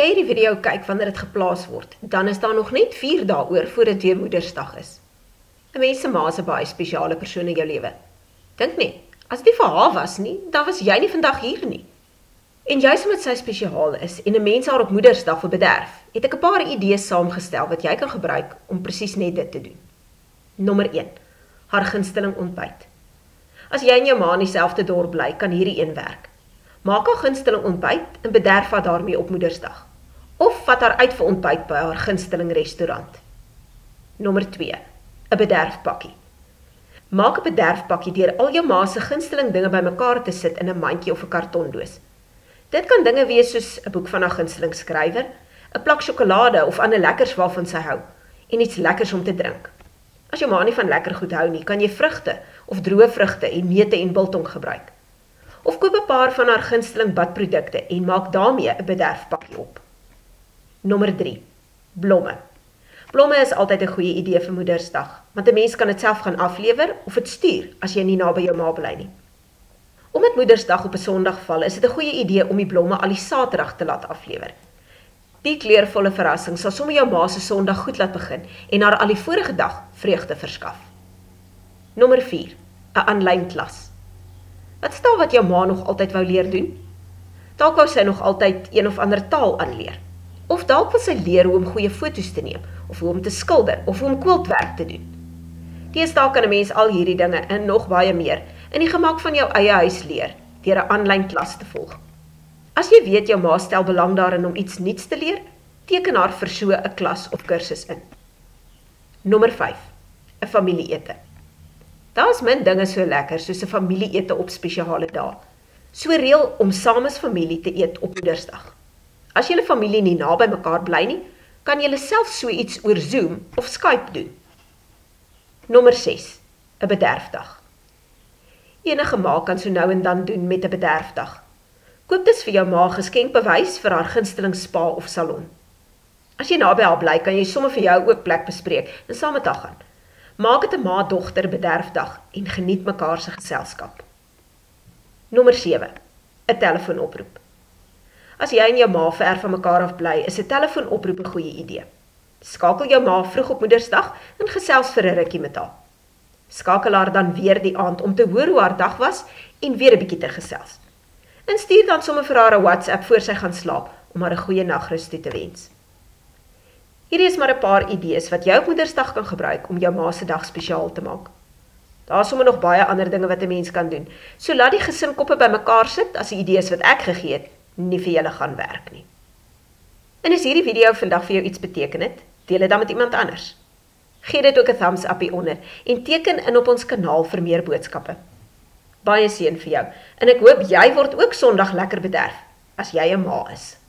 jy hierdie video kyk wanneer dit geplaas word, dan is daar nog net 4 dae oor voor dit weer Moedersdag is. 'n Mens se ma is 'n baie spesiale persoon in jou lewe. Dink net, as dit nie vir haar was nie, dan was jy nie vandag hier nie. En juist omdat sy spesiaal is en 'n mens haar op Moedersdag wil bederf, het ek 'n paar idees saamgestel wat jy kan gebruik om presies net dit te doen. Nommer 1. Haar gunsteling ontbyt. As jy en jou ma in dieselfde dorp bly, kan hierdie een werk. Maak haar gunsteling ontbyt en bederf haar daarmee op Moedersdag. Of vat haar uit vir ontbyt by haar gunsteling restaurant. Nommer 2. 'n bederfpakkie. Maak 'n bederfpakkie deur al jou ma se gunsteling dinge bymekaar te sit in 'n mandjie of 'n kartondoos. Dit kan dinge wees soos 'n boek van haar gunsteling skrywer, 'n plak sjokolade of ander lekkers waarvan sy hou, en iets lekkers om te drink. As jou ma nie van lekker goed hou nie, kan jy vrugte of droë vrugte en neute en biltong gebruik. Of koop 'n paar van haar gunsteling badprodukte en maak daarmee 'n bederfpakkie op. Nommer 3. Blomme. Blomme is altyd 'n goeie idee vir Moedersdag, want 'n mens kan dit self gaan aflewer of dit stuur as jy nie naby jou ma bly nie. Omdat Moedersdag op 'n Sondag val, is dit 'n goeie idee om die blomme al die Saterdag te laat aflewer. Die kleurvolle verrassing sal sommer jou ma se Sondag goed laat begin en haar al die vorige dag vreugde verskaf. Nommer 4. 'n aanlyn klas. Wat stel wat jou ma nog altyd wou leer doen? Dalk wou sy nog altyd een of ander taal aanleer. Of dalk wil sy leer hoe om goeie foto's te neem, of hoe om te skilder, of hoe om quiltwerk te doen. Deesdae kan 'n mens al hierdie dinge en nog baie meer in die gemak van jou eie huis leer, deur 'n aanlyn klas te volg. As jy weet jou ma stel belang daarin om iets nuuts te leer, teken haar vir so 'n klas of kursus in. Nommer 5. 'n familieete. Daar is min dinge so lekker soos 'n familieete op spesiale dae. So reël om saam as familie te eet op Moedersdag. As julle familie nie naby mekaar bly nie, kan julle self so iets oor Zoom of Skype doen. Nommer 6. 'n bederfdag. Enige ma kan so nou en dan doen met 'n bederfdag. Koop dus vir jou ma geskenkbewys vir haar gunsteling spa of salon. As jy naby haar bly, kan jy sommer vir jou ook plek bespreek en saam met haar gaan. Maak dit 'n ma-dogter bederfdag en geniet mekaar se geselskap. Nommer 7. 'n telefoonoproep. As jy en jou ma ver van mekaar af bly, is 'n telefoonoproep 'n goeie idee. Skakel jou ma vroeg op Moedersdag en gesels vir 'n rukkie met haar. Skakel haar dan weer die aand om te hoor hoe haar dag was en weer 'n bietjie te gesels. En stuur dan sommer vir haar 'n WhatsApp voor sy gaan slaap om haar 'n goeie nagrus toe te wens. Hierdie is maar 'n paar idees wat jy op Moedersdag kan gebruik om jou ma se dag spesiaal te maak. Daar is sommer nog baie ander dinge wat 'n mens kan doen, so laat die gesin koppe bymekaar sit as die idees wat ek gegee het nie vir julle gaan werk nie. En as hierdie video vandag vir jou iets beteken het, deel dit dan met iemand anders. Gee dit ook 'n thumbs up hieronder en teken in op ons kanaal vir meer boodskappe. Baie seën vir jou en ek hoop jy word ook Sondag lekker bederf as jy 'n ma is.